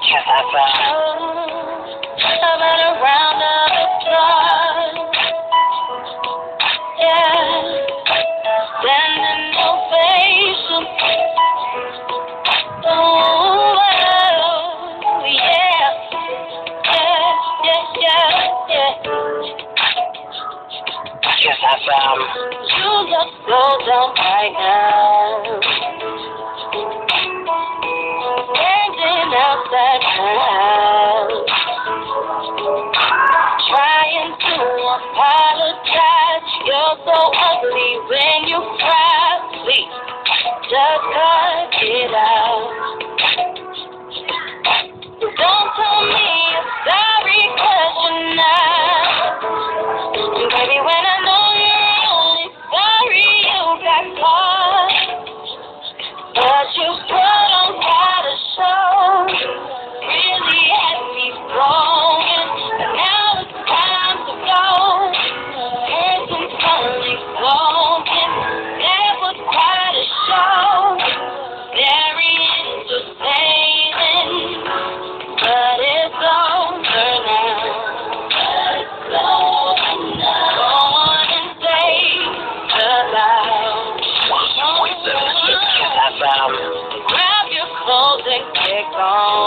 I've been around the block. Yeah, standing ovation. Oh, yeah, you look so dumb right now. Standing outside my house, trying to apologize. You're so ugly when you cry. Please, just cut it out. Don't tell me you're sorry 'cause you're not. Baby, when I know you're only sorry you got caught. But you put on quite a show, really had me flowing. But now it's time to go. Person's only spoken. That was quite a show. Very entertaining, but it's over now. Go on and say goodbye. Grab your clothes and get gone.